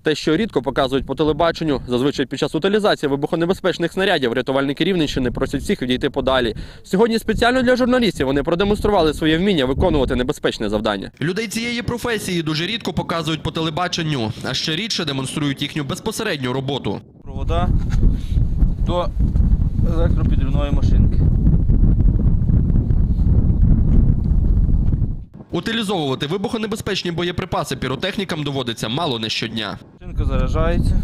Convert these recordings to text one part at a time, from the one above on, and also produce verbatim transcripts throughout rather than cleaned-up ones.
Те, що рідко показують по телебаченню, зазвичай під час утилізації вибухонебезпечних снарядів рятувальники Рівненщини просять всіх відійти подалі. Сьогодні спеціально для журналістів вони продемонстрували своє вміння виконувати небезпечне завдання. Людей цієї професії дуже рідко показують по телебаченню, а ще рідше демонструють їхню безпосередню роботу. Провода до електропідрівної машинки. Утилізовувати вибухонебезпечні боєприпаси піротехнікам доводиться мало не щодня. Машинка заряджається.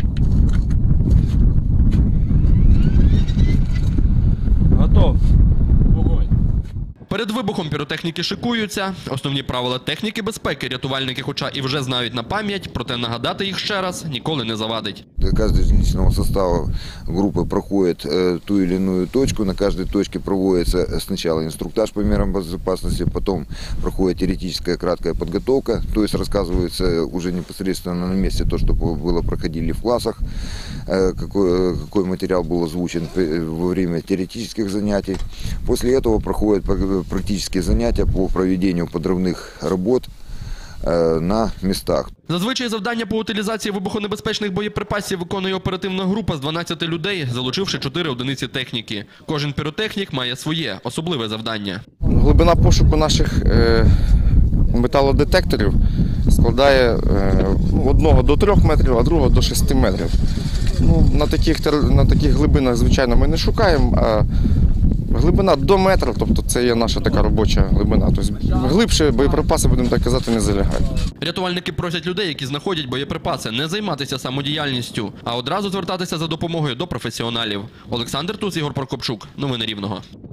Готов. Вогонь. Перед вибухом піротехніки шикуються. Основні правила техніки безпеки рятувальники хоча і вже знають на пам'ять, проте нагадати їх ще раз ніколи не завадить. Каждый из личного состава группы проходит э, ту или иную точку. На каждой точке проводится сначала инструктаж по мерам безопасности, потом проходит теоретическая краткая подготовка, то есть рассказывается уже непосредственно на месте то, что было проходили в классах, э, какой, какой материал был озвучен во время теоретических занятий. После этого проходят практические занятия по проведению подрывных работ на містах. Зазвичай завдання по утилізації вибухонебезпечних боєприпасів виконує оперативна група з дванадцяти людей, залучивши чотири одиниці техніки. Кожен піротехнік має своє особливе завдання. Глибина пошуку наших е, металодетекторів складає е, одного до трьох метрів, а другого до шести метрів. Ну, на таких, на таких глибинах, звичайно, ми не шукаємо, а глибина до метра, тобто це є наша така робоча глибина. Тобто глибше боєприпаси, будемо так казати, не залягають. Рятувальники просять людей, які знаходять боєприпаси, не займатися самодіяльністю, а одразу звертатися за допомогою до професіоналів. Олександр Туз, Ігор Прокопчук. Новини Рівного.